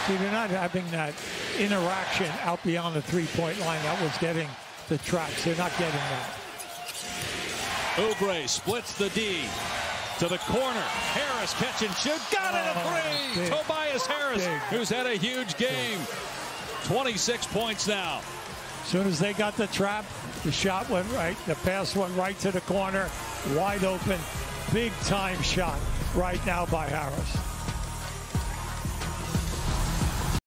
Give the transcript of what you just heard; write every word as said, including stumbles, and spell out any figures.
See, they're not having that interaction out beyond the three-point line that was getting the traps. They're not getting that. Oubre splits the D to the corner. Harris catch and shoot. Got it, a three! Big. Tobias Harris, Big. who's had a huge game. twenty-six points now. As soon as they got the trap, the shot went right. The pass went right to the corner. Wide open. Big time shot right now by Harris.